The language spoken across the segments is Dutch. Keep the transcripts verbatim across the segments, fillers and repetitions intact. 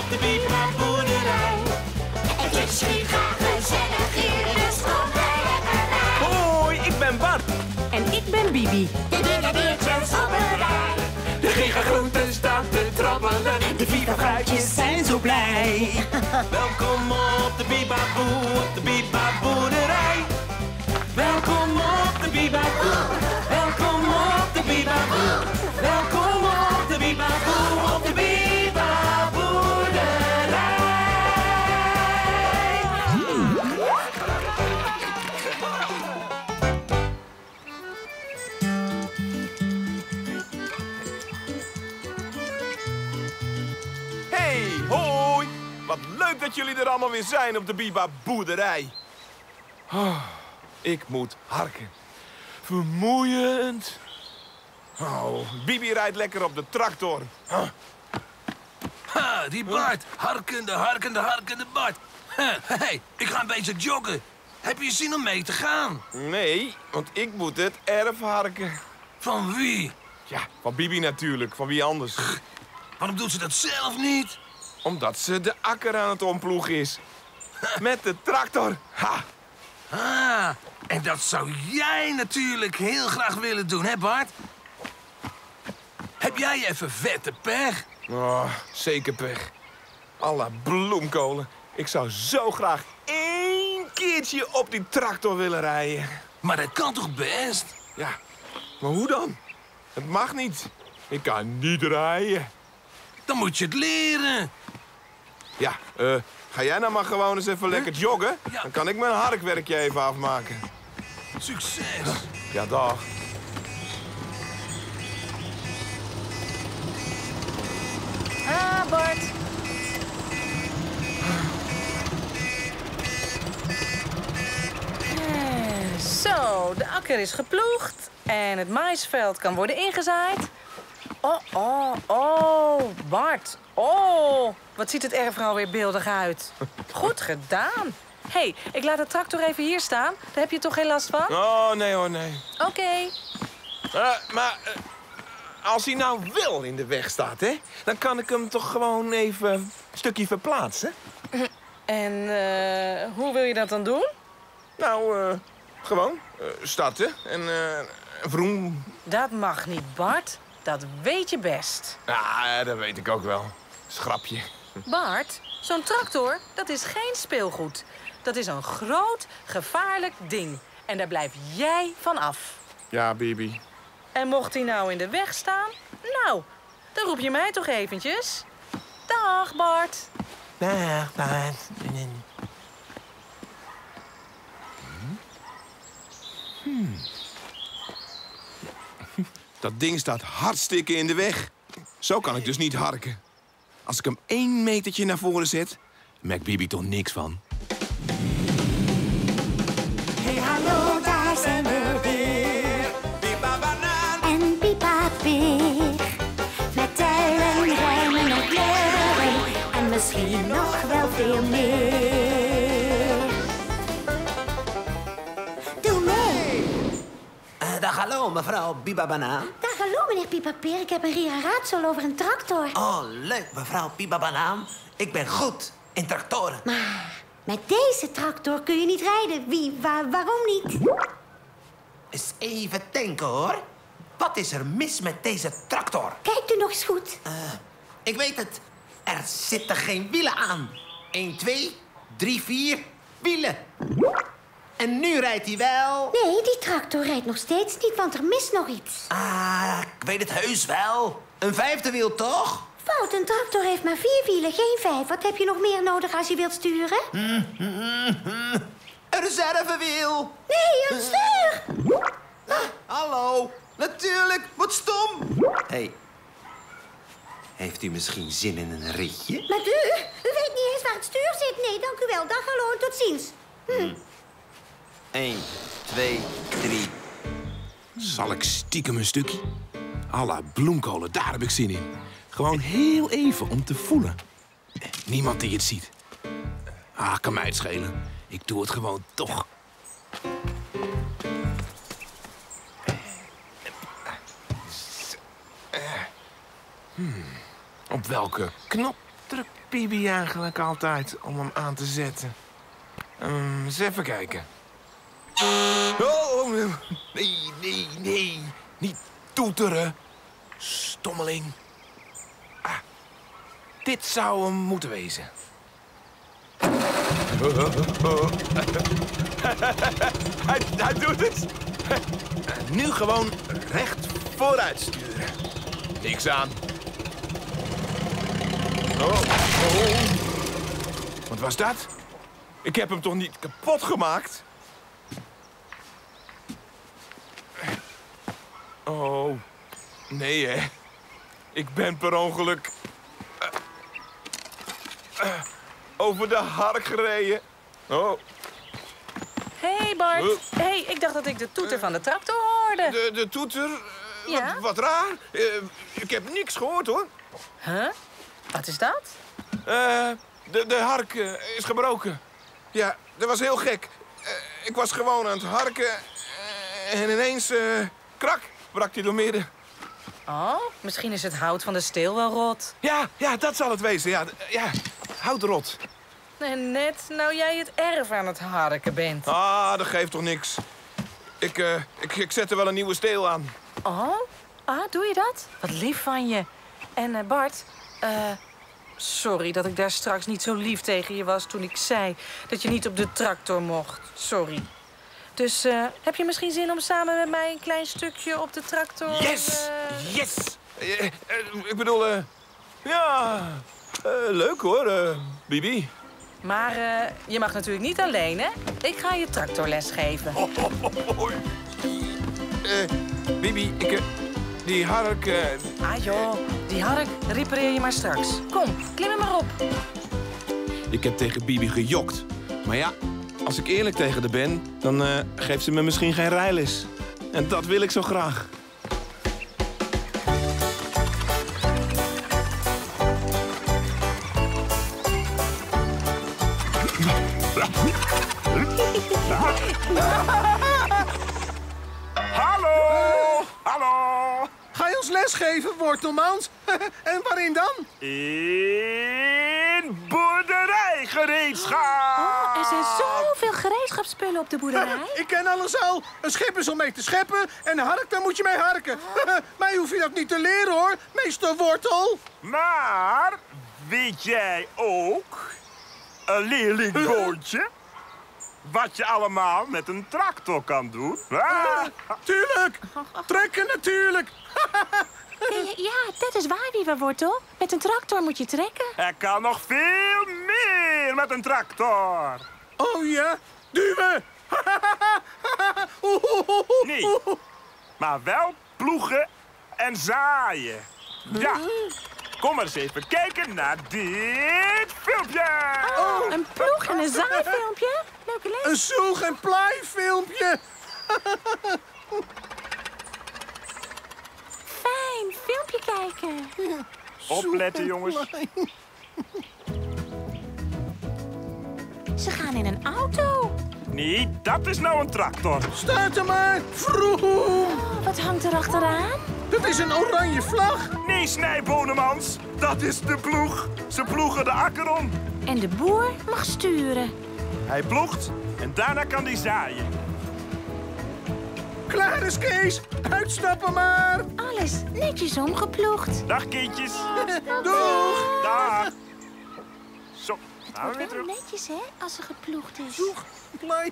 op de Biba-boerderij. Het is giga gezellig hier, dus kom bij lekker bij. Hoi, ik ben Bart. En ik ben Bibi. De dierenbiertjes op een rij. De gigagroenten staan te trappelen. De Biba-fruitjes zijn zo blij. Welkom op de Biba-boe, op de Biba-boerderij. Welkom op de Biba-boe. Welkom op de Biba-boe. Welkom op de Biba-boe, op de Biba-boerderij. Hey, hoi! Wat leuk dat jullie er allemaal weer zijn op de Biba-boerderij. Oh, ik moet harken. Vermoeiend. Oh, Bibi rijdt lekker op de tractor. Huh. Ha, die Bart. Harkende, harkende, harkende Bart. Hé, hey, ik ga een beetje joggen. Heb je zin om mee te gaan? Nee, want ik moet het erf harken. Van wie? Ja, van Bibi natuurlijk. Van wie anders? Waarom doet ze dat zelf niet? Omdat ze de akker aan het omploegen is. Met de tractor. Ha! Ah, en dat zou jij natuurlijk heel graag willen doen, hè Bart? Heb jij even vette pech? Oh, zeker pech. Alla bloemkolen. Ik zou zo graag één keertje op die tractor willen rijden. Maar dat kan toch best? Ja, maar hoe dan? Het mag niet. Ik kan niet rijden. Dan moet je het leren. Ja, eh, ga jij nou maar gewoon eens even lekker joggen? Ja. Dan kan ik mijn harkwerkje even afmaken. Succes. Ja, dag. Ah, Bart. Eh, Zo, de akker is geploegd en het maïsveld kan worden ingezaaid. Oh, oh, oh, Bart. Oh, wat ziet het erf er alweer beeldig uit. Goed gedaan. Hé, hey, ik laat de tractor even hier staan. Daar heb je toch geen last van? Oh, nee hoor, nee. Oké. Eh, maar eh, als hij nou wel in de weg staat, hè? Dan kan ik hem toch gewoon even een stukje verplaatsen? En eh, hoe wil je dat dan doen? Nou, eh, gewoon eh, starten en eh vroom. Dat mag niet, Bart. Dat weet je best. Ja, dat weet ik ook wel. Schrapje. Bart, zo'n tractor, dat is geen speelgoed. Dat is een groot, gevaarlijk ding. En daar blijf jij van af. Ja, Bibi. En mocht hij nou in de weg staan? Nou, dan roep je mij toch eventjes. Dag, Bart. Dag, Bart. Hmm. Dat ding staat hartstikke in de weg. Zo kan ik dus niet harken. Als ik hem één metertje naar voren zet, merkt Bibi toch niks van. Hey hallo, daar zijn we weer. Biba banaan. En Biba Pig. Met tellen, rijmen en kleuren. En misschien nog wel veel meer. Doe mee. Uh, dag, hallo, mevrouw Biba Banaan. Dag, hallo meneer Biba Peer. Ik heb een rare raadsel over een tractor. Oh, leuk, mevrouw Biba Banaan. Ik ben goed in tractoren. Maar met deze tractor kun je niet rijden. Wie, waar, waarom niet? Eens even denken, hoor. Wat is er mis met deze tractor? Kijkt u nog eens goed. Uh, ik weet het. Er zitten geen wielen aan. Eén, twee, drie, vier wielen. En nu rijdt hij wel. Nee, die tractor rijdt nog steeds niet, want er mist nog iets. Ah, ik weet het heus wel. Een vijfde wiel, toch? Fout, een tractor heeft maar vier wielen, geen vijf. Wat heb je nog meer nodig als je wilt sturen? Een reservewiel. Nee, een stuur! Ah, hallo. Natuurlijk, wat stom. Hé. Hey. Heeft u misschien zin in een ritje? Maar u, u weet niet eens waar het stuur zit. Nee, dank u wel. Dag, hallo en tot ziens. Hm. Eén, twee, drie. Zal ik stiekem een stukje? Alla bloemkolen, daar heb ik zin in. Gewoon heel even om te voelen. Niemand die het ziet. Ah, kan mij het schelen. Ik doe het gewoon toch. Hmm. Op welke knop druk Bibi eigenlijk altijd om hem aan te zetten? Um, eens even kijken. Oh, nee, nee, nee. Niet toeteren. Stommeling. Ah, dit zou hem moeten wezen. hij, hij doet het. Nu gewoon recht vooruit sturen. Niks aan. Oh, oh. Wat was dat? Ik heb hem toch niet kapot gemaakt? Oh, nee hè. Ik ben per ongeluk uh, uh, over de hark gereden. Oh. Hé, hey Bart. Uh. Hé, hey, ik dacht dat ik de toeter van de tractor hoorde. De, de toeter? Uh, Ja? wat, wat raar. Uh, ik heb niks gehoord hoor. Huh? Wat is dat? Uh, de, de hark uh, is gebroken. Ja, dat was heel gek. Uh, ik was gewoon aan het harken uh, en ineens, uh, krak, brak hij door midden. Oh, misschien is het hout van de steel wel rot. Ja, ja, dat zal het wezen. Ja, ja, houtrot. En net nou jij het erf aan het harken bent. Ah, dat geeft toch niks. Ik, uh, ik, ik zet er wel een nieuwe steel aan. Oh? Ah, doe je dat? Wat lief van je. En uh, Bart, uh, sorry dat ik daar straks niet zo lief tegen je was toen ik zei dat je niet op de tractor mocht. Sorry. Dus uh, heb je misschien zin om samen met mij een klein stukje op de tractor... Yes! Uh... Yes! Uh, uh, ik bedoel, uh, ja, uh, leuk hoor, uh, Bibi. Maar uh, je mag natuurlijk niet alleen, hè? Ik ga je tractorles geven. Oh, oh, oh, oh. Uh, Bibi, ik, uh, die hark... Uh... Ah joh, die hark repareer je maar straks. Kom, klim er maar op. Ik heb tegen Bibi gejokt. Maar ja, als ik eerlijk tegen haar ben, dan uh, geeft ze me misschien geen rijles. En dat wil ik zo graag. Hallo! Hallo! Ga je ons lesgeven, Wortelmans? En waarin dan? In boerderijgereedschap! Oh, er zijn zoveel gereedschapsspullen op de boerderij. Ik ken alles al. Een schep is om mee te scheppen en een hark, daar moet je mee harken. Mij hoef je dat niet te leren, hoor, meester Wortel. Maar, weet jij ook, een leerlingboontje, wat je allemaal met een tractor kan doen? Ah. Tuurlijk. Trekken natuurlijk. Ja, dat is waar, Wieverwortel. Met een tractor moet je trekken. Er kan nog veel meer met een tractor. Oh ja, duwen. Nee, maar wel ploegen en zaaien. Ja, kom maar eens even kijken naar dit filmpje. Oh, een ploeg en een zaaifilmpje. Leuke les. Een zoeg- en plaaifilmpje. Fijn, filmpje kijken. Opletten, jongens. Ze gaan in een auto. Nee, dat is nou een tractor. Start hem maar. Vroom. Oh, wat hangt er achteraan? Dat is een oranje vlag. Nee, Snijbonemans, dat is de ploeg. Ze ploegen de akker om. En de boer mag sturen. Hij ploegt en daarna kan hij zaaien. Klaar is Kees. Uitstappen maar. Alles netjes omgeploegd. Dag, kindjes. Doeg. Dag. Zo, gaan we weer Wel terug. netjes, hè, als ze geploegd is. Plei.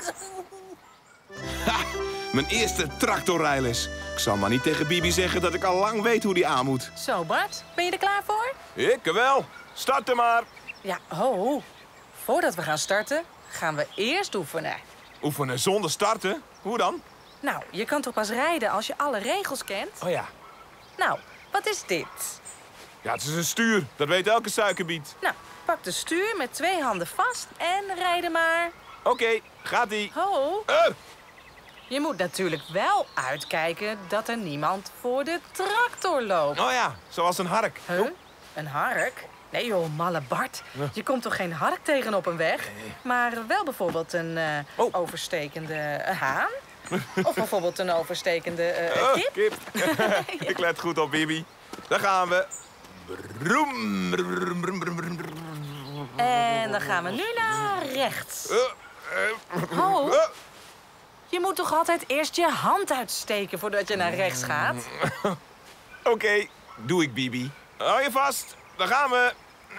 Ha, mijn eerste tractorrijles. Ik zal maar niet tegen Bibi zeggen dat ik al lang weet hoe die aan moet. Zo, Bart, ben je er klaar voor? Ik wel. Starten maar. Ja, ho. Voordat we gaan starten, gaan we eerst oefenen. Oefenen zonder starten? Hoe dan? Nou, je kan toch pas rijden als je alle regels kent? Oh ja. Nou, wat is dit? Ja, het is een stuur. Dat weet elke suikerbiet. Nou, pak de stuur met twee handen vast en rijden maar. Oké, okay, gaat-ie. Ho, Uh, je moet natuurlijk wel uitkijken dat er niemand voor de tractor loopt. oh ja, zoals een hark. Huh? Een hark? Nee joh, malle Bart. Je komt toch geen hark tegen op een weg? Maar wel bijvoorbeeld een eh, Oh. overstekende eh, haan. Of bijvoorbeeld een overstekende eh, Oh, kip. kip. Ik let goed op, Bibi. Daar gaan we. Brum, brum, brum, brum, brum. En dan gaan we nu naar rechts. Ho, je moet toch altijd eerst je hand uitsteken voordat je naar rechts gaat? Oké, okay, doe ik, Bibi. Hou je vast, daar gaan we.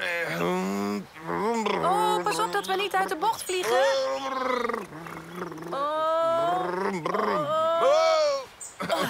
Oh, pas op dat we niet uit de bocht vliegen. Oh. Oh.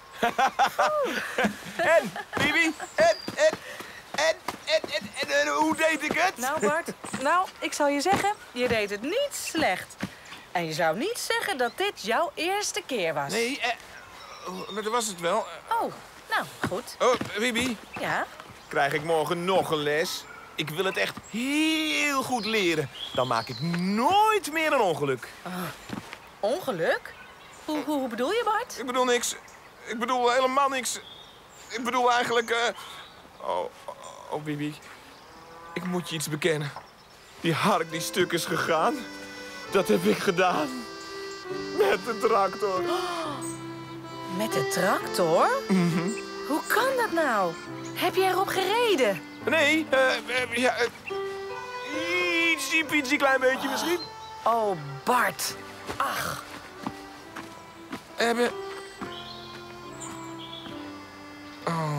En, Bibi, en, en, en, en, en, en, en, hoe deed ik het? Nou, Bart, nou, ik zal je zeggen, je deed het niet slecht. En je zou niet zeggen dat dit jouw eerste keer was. Nee, eh, maar dat was het wel. Oh, nou, goed. Oh, Bibi, Ja? krijg ik morgen nog een les? Ik wil het echt heel goed leren. Dan maak ik nooit meer een ongeluk. Oh, ongeluk? Hoe, hoe bedoel je, Bart? Ik bedoel niks. Ik bedoel helemaal niks. Ik bedoel eigenlijk... Uh... Oh, oh, oh, Bibi. Ik moet je iets bekennen. Die hark die stuk is gegaan. Dat heb ik gedaan. Met de tractor. Oh, met de tractor? Mm-hmm. Hoe kan dat nou? Heb je erop gereden? Nee, uh, uh, ja... Uh, ietsie, pietsie, klein beetje misschien. Oh, Bart. Ach. Hebben... Oh...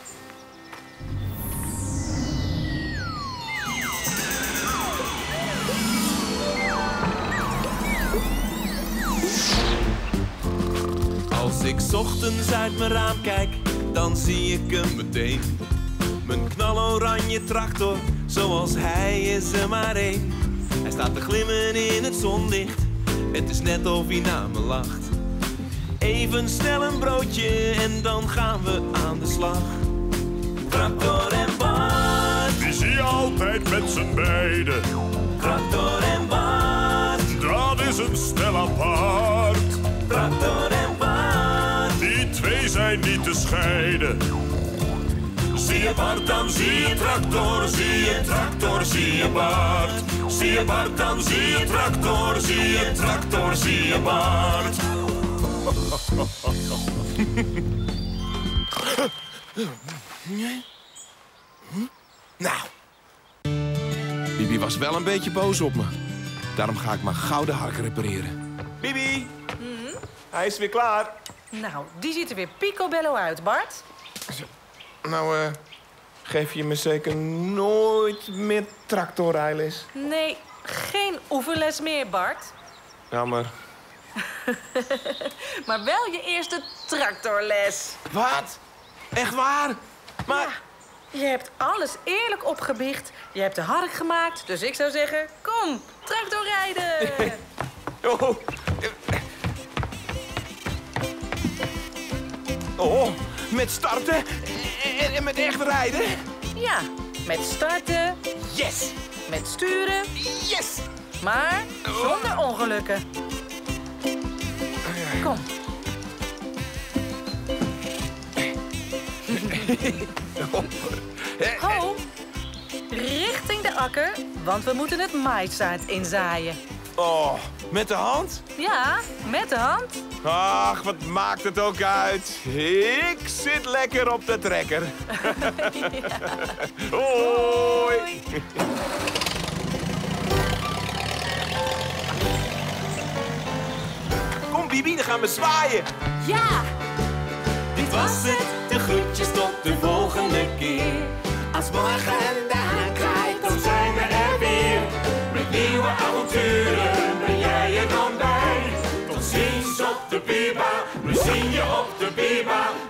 Als ik 's ochtends uit mijn raam kijk, dan zie ik hem meteen. Mijn knaloranje tractor, zoals hij is er maar één. Hij staat te glimmen in het zonlicht, het is net of hij naar me lacht. Even snel een broodje en dan gaan we aan de slag. Tractor en Bart, Die zie je altijd met z'n beiden. tractor en Bart, Dat is een stel apart. tractor en Bart. Die twee zijn niet te scheiden. Zie je Bart, dan zie je tractor. Zie je tractor, zie je Bart. Zie je Bart, dan zie je tractor. Zie je tractor, zie je Bart. Nou. Bibi was wel een beetje boos op me. Daarom ga ik mijn gouden hark repareren. Bibi, hij is weer klaar. Nou, die ziet er weer picobello uit, Bart. Nou, eh... geef je me zeker nooit meer tractorrijles? Nee, geen oefenles meer, Bart. Jammer. Maar wel je eerste tractorles. Wat? Echt waar? Maar... Je hebt alles eerlijk opgebiecht. Je hebt de hark gemaakt, dus ik zou zeggen, kom, tractorrijden. Oh. Oh, met starten en, en met echt rijden? Ja, met starten, Yes! met sturen, Yes! maar zonder ongelukken. Kom. Ho, richting de akker, want we moeten het maïszaad inzaaien. Oh, met de hand? Ja, met de hand. Ach, wat maakt het ook uit? Ik zit lekker op de trekker. Ja. Hoi! Kom, Bibi, dan gaan we zwaaien. Ja, Dit was het, de groetjes tot de volgende keer. Als morgen de haan kraait, Dan zijn we er weer. Met nieuwe avonturen ben jij er dan bij. Tot ziens op de Biba, we zien je op de Biba.